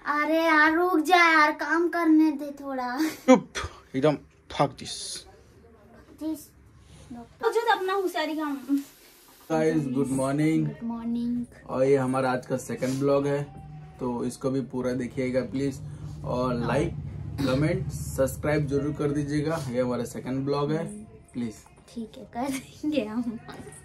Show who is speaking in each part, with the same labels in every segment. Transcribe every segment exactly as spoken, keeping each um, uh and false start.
Speaker 1: अरे यार रुक जा यार, काम करने दे थोड़ा।
Speaker 2: चुप एकदम, भाग दिस
Speaker 1: दिस मुझे तो अपना होशियारी काम।
Speaker 2: Guys good morning.
Speaker 1: Good morning.
Speaker 2: और ये हमारा आज का सेकंड ब्लॉग है, तो इसको भी पूरा देखिएगा प्लीज, और लाइक कमेंट सब्सक्राइब जरूर कर दीजिएगा। ये हमारा सेकंड ब्लॉग है, प्लीज।
Speaker 1: ठीक है, कर देंगे हम।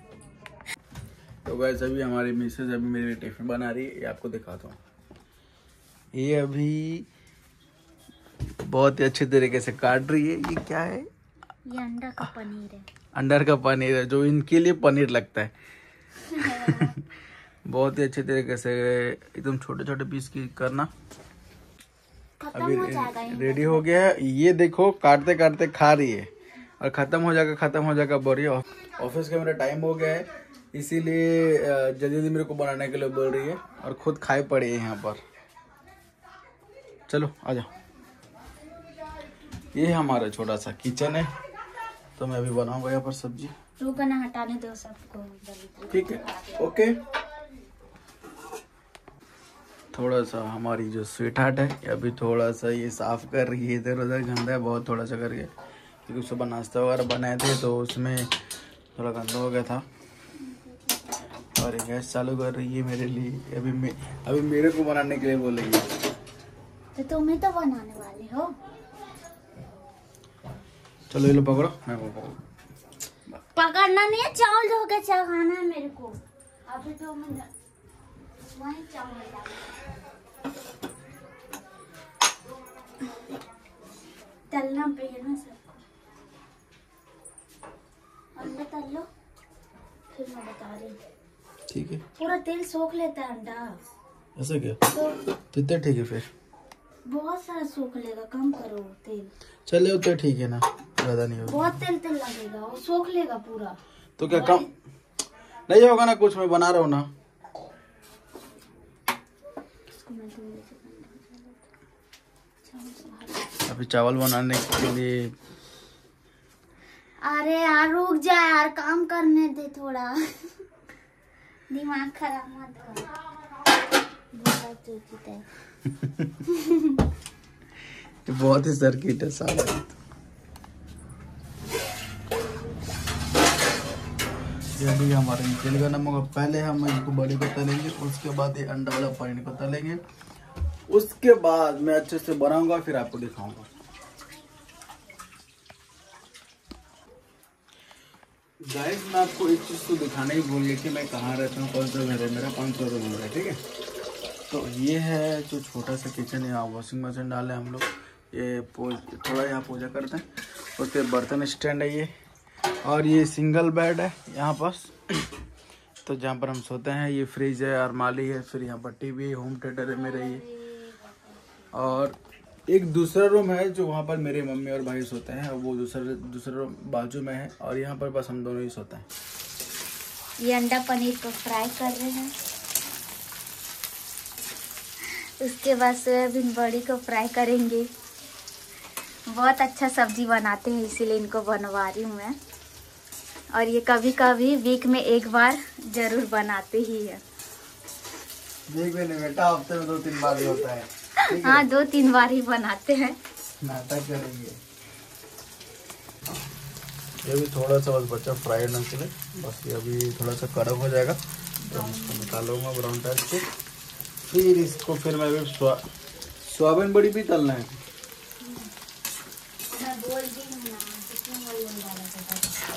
Speaker 2: तो गाइस अभी हमारी मिसेज अभी मेरे लिए टिफिन बना रही है, ये आपको दिखाता हूँ। ये अभी बहुत ही अच्छे तरीके से काट रही है। ये क्या है?
Speaker 1: ये अंडा का पनीर है।
Speaker 2: अंडा का पनीर है, जो इनके लिए पनीर लगता है। बहुत ही अच्छे तरीके से एकदम छोटे छोटे पीस की करना। अभी रेडी हो गया है। ये देखो काटते काटते खा रही है और खत्म हो जाएगा खत्म हो जाएगा बोल रही है। ऑफिस का मेरा टाइम हो गया है, इसीलिए जल्दी जल्दी मेरे को बनाने के लिए बोल रही है और खुद खाए पड़ी है यहाँ पर। चलो आ जाओ। ये हमारा छोटा सा किचन है, तो मैं अभी बनाऊंगा यहाँ पर सब्जी।
Speaker 1: रुको ना, हटाने दो सबको।
Speaker 2: ठीक है, ओके। थोड़ा सा हमारी जो स्वीट हार्ट है अभी थोड़ा सा ये साफ कर रही है, इधर उधर गंदा है बहुत थोड़ा सा करके, क्योंकि सुबह नाश्ता वगैरह बनाए थे तो उसमें थोड़ा गंदा हो गया था। और ये गैस चालू कर रही है मेरे लिए। अभी मे, अभी मेरे को बनाने के लिए बोल रही है।
Speaker 1: तो तुम ही तो बनाने वाले हो।
Speaker 2: चलो ये लो पकड़ो, मैं वो पकड़ो।
Speaker 1: पकड़ना नहीं है, चावल धो के चढ़ाना है मेरे को। अभी तो मैं वही चावल तलना पे है ना सबको। अंडा तल लो, फिर मैं बता रही हूँ।
Speaker 2: ठीक है,
Speaker 1: पूरा तेल सोख लेता है अंडा।
Speaker 2: ऐसा क्या?
Speaker 1: तो
Speaker 2: कितना ठीक है? फिर
Speaker 1: बहुत सारा सोख लेगा, कम करो तेल।
Speaker 2: चले उतना ठीक है ना, ज्यादा नहीं होगा।
Speaker 1: बहुत तेल तेल लगेगा, वो सोख लेगा पूरा।
Speaker 2: तो क्या कम नहीं होगा ना? कुछ मैं बना रहा हूँ ना। अभी चावल बनाने के लिए।
Speaker 1: अरे यार रुक जा यार, काम करने दे थोड़ा। दिमाग खराब मत कर।
Speaker 2: बहुत ही सर्किट है सारा। ये भी हमारा निकल का नमक। पहले हम इसको बड़ी को तलेंगे, उसके बाद ये अंडा वाला पनीर को तलेंगे, उसके बाद मैं अच्छे से बनाऊंगा, फिर आपको दिखाऊंगा। गाइस मैं आपको एक चीज तो दिखाने ही भूल गया कि मैं कहाँ रहता हूँ, कौन सा घर है मेरा। पाँच सौ रूम है, ठीक है। तो ये है जो छोटा सा किचन है, यहाँ वॉशिंग मशीन डाले हम लोग। ये थोड़ा यहाँ पूजा करते हैं। उसके बर्तन स्टैंड है ये, और ये सिंगल बेड है यहाँ पास, तो जहाँ पर हम सोते हैं। ये फ्रिज है, अरमाली है, फिर यहाँ पर टीवी है, होम थिएटर है मेरे ये। और एक दूसरा रूम है जो वहाँ पर मेरे मम्मी और भाई सोते हैं, वो दूसरा दूसरा रूम बाजू में है, और यहाँ पर बस हम दोनों ही सोते हैं।
Speaker 1: ये अंडा पनीर को फ्राई कर रहे हैं, उसके बाद सोयाबीन बड़ी को फ्राई करेंगे। बहुत अच्छा सब्जी बनाते हैं, इसीलिए इनको बनवा रही हूँ मैं। और ये कभी कभी वीक में एक बार जरूर बनाते ही है।
Speaker 2: वीक में नहीं बेटा, हफ्ते में दो तीन बार ही होता है।
Speaker 1: हाँ, दो तीन बार ही बनाते हैं।
Speaker 2: नाटक करेंगे। ये भी थोड़ा सा बस बच्चा फ्राई होने के लिए, बस ये अभी थोड़ा सा कड़क हो जाएगा तो हम इसको निकालूंगा ब्राउन टाइप से। फिर इसको फिर मैं भी सोयाबीन बड़ी भी तलना है।
Speaker 1: मैं बोल दी हूँ ना, कितनी बड़ी डाला था।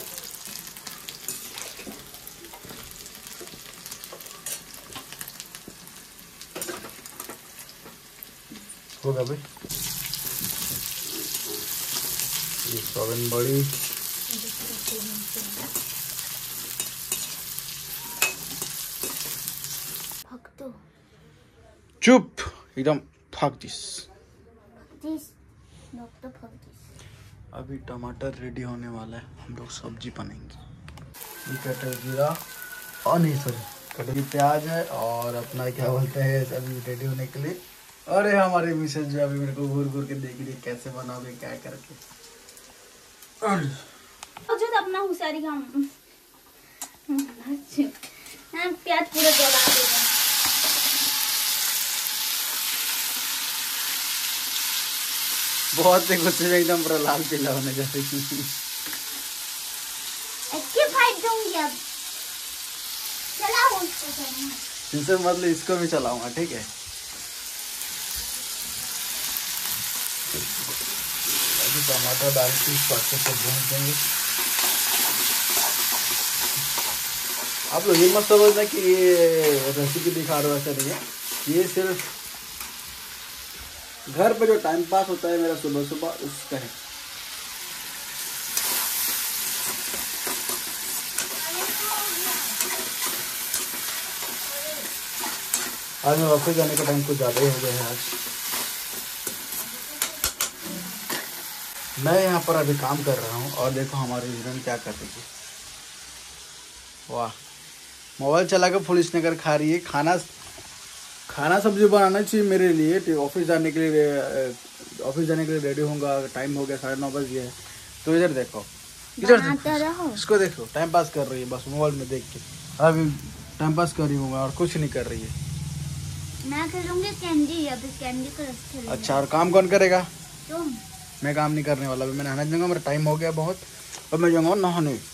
Speaker 2: होगा भाई ये सोयाबीन बड़ी।
Speaker 1: तो
Speaker 2: चुप एकदम, भाग दिस। अभी टमाटर रेडी होने वाला है, हम लोग सब्जी बनेंगे। ये कटहल जीरा और नहीं सॉरी कटहल प्याज है, और अपना क्या बोलते हैं अभी रेडी होने के लिए। अरे हमारे मिसेज जो अभी मेरे को घूर घूर के देख रही कैसे बनाओगे क्या करके।
Speaker 1: जो तो अपना होशियारी काम। प्याज पूरा जला देगा।
Speaker 2: बहुत से गुस्से में एकदम पूरा लाल पीला होने जा रही।
Speaker 1: इसकी फाइट दूंगी अब। चलाओ उसको।
Speaker 2: इनसे मतलब इसको भी चलाऊंगा, ठीक है। अभी टमाटर डाल के इसको अच्छे से भून देंगे। आप लोग ये मत समझना कि ये रेसिपी दिखा रहे हो, ऐसा नहीं है। ये सिर्फ घर पे जो टाइम पास होता है मेरा सुबह सुबह उसका है। आज मैं ऑफिस जाने का टाइम कुछ ज़्यादा ही हो गया है। आज मैं यहाँ पर अभी काम कर रहा हूँ और देखो हमारे हिरन क्या कर रही है। वाह, मोबाइल चला कर फुल स्नैकर खा रही है। खाना खाना सब्जी बनाना चाहिए मेरे लिए। ऑफिस जाने के लिए ऑफिस जाने के लिए रेडी होऊंगा। टाइम हो गया, साढ़े नौ बज गया है। तो इधर देखो, इधर देखो, इसको देखो, टाइम पास कर रही है बस मोबाइल में देख के। अभी टाइम पास कर रही हूँ और कुछ नहीं कर रही है।
Speaker 1: मैं खेलूंगी कैंडी, अभी कैंडी क्रश।
Speaker 2: अच्छा, और काम कौन करेगा?
Speaker 1: तुम।
Speaker 2: मैं काम नहीं करने वाला। अभी मैं नहाने जाऊंगा, मेरा टाइम हो गया बहुत, और मैं जाऊंगा नहाने।